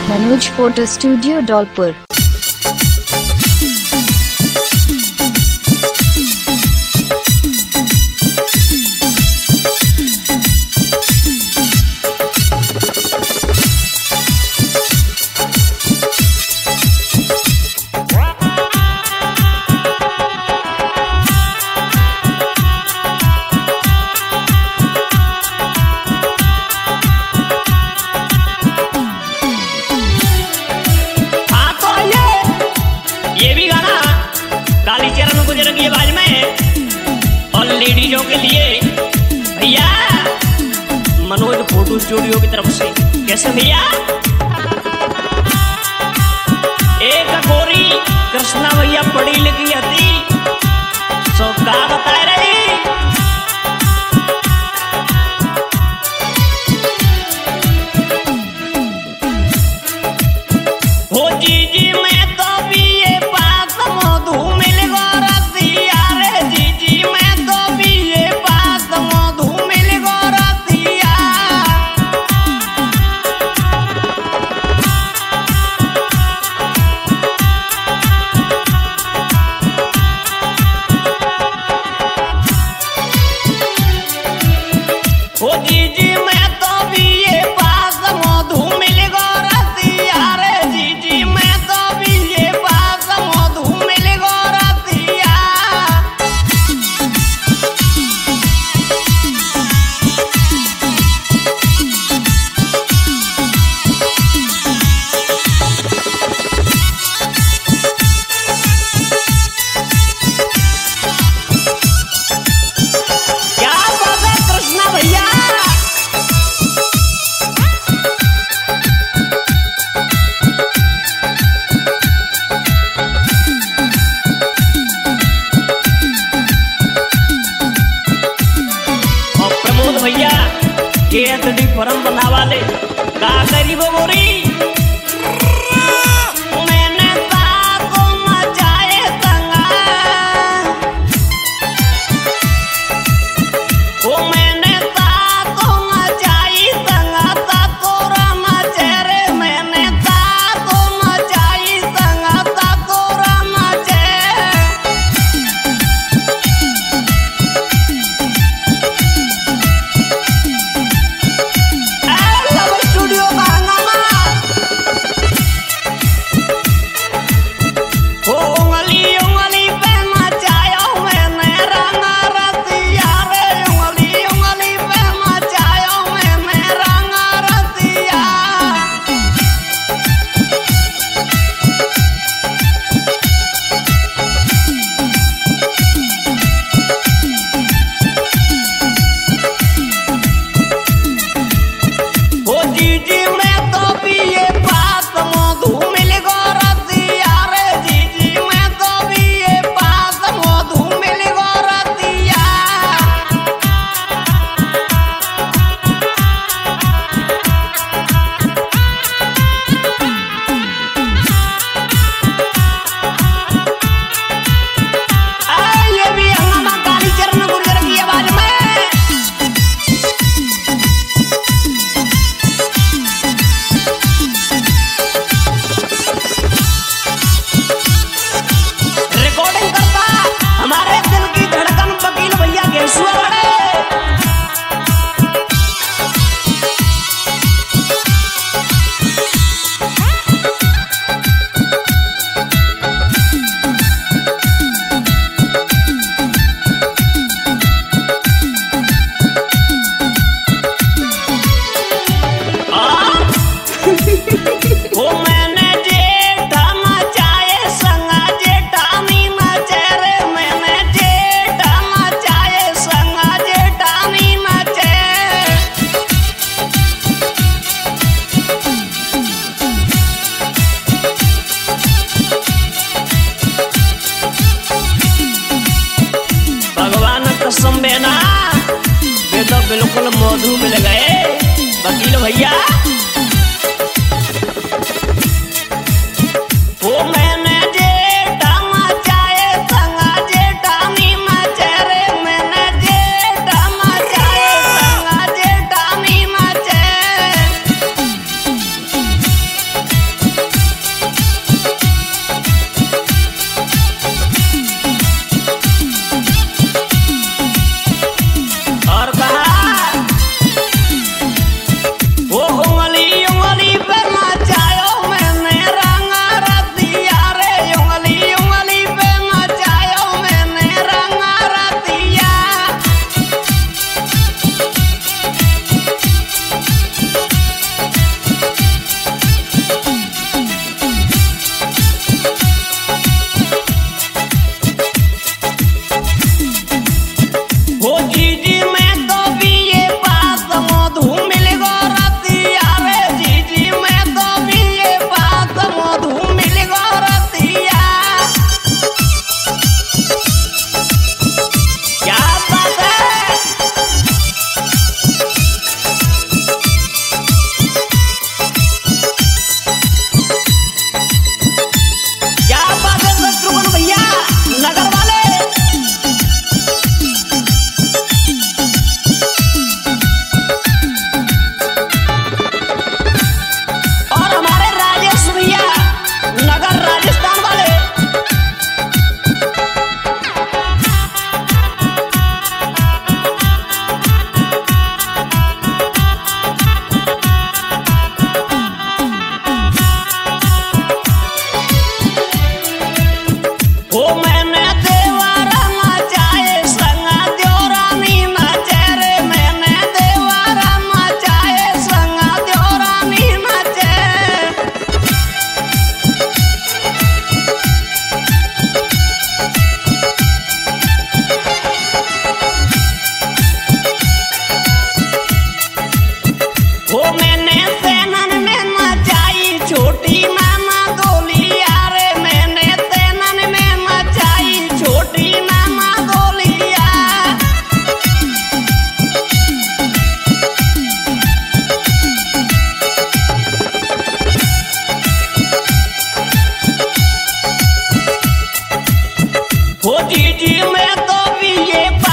Manoj photo studio Dholpur. आवाज में और लेडीजों के लिए भैया मनोज फोटो स्टूडियो की तरफ से कैसे भैया एक गोरी कृष्णा भैया पढ़ी लिखी हती सो का बताए रही हो जी जी मैं तो भी ये बात मधु मिल गोरतिया रे जी जी मैं तो भी ये बात मधु मिल गोरतिया हो जी जी मैं तो भी ये बात मधु मिल गोरतिया रे जी जी मैं तो भी ये बात मधु मिल गोरतिया क्या बात है कृष्णा भैया और प्रमोद भैया के एचडी फॉर्म बनावा ले का गरीब गोरी मैंने ताको मचाए तंगा ओ मैंने ताको मचाई तंगा ताकोरा मचे रे मैंने ताको मचाई तंगा ताकोरा मचे लव स्टूडियो का हंगामा हो उंगली उंगली पे मचायो मैंने रंगा रतिया रे उंगली उंगली पे मचायो मैंने रंगा रतिया हो जी जी मैं तो भी ये बात मधु मिल गोरतिया रे जी जी मैं तो भी ये बात मधु मिल गोरतिया ये भी हंगामा काली चरण गुर्जर की आवाज में रिकॉर्डिंग करता हमारे दिल की धड़कन वकील भैया घेसुआ बड़े ओ मैंने जेठा मचाए संगा जेठानी मचे रे मैंने जेठा मचाए संगा जेठानी मचे भगवान कसम बेना वे तो बिल्कुल मधु मिल गए वकील भैया ओ मैंने जेठा मचाए संगा जेठानी मचे रे मैंने जेठा मचाए संगा जेठानी मचे हो जीजी मैं तो बीए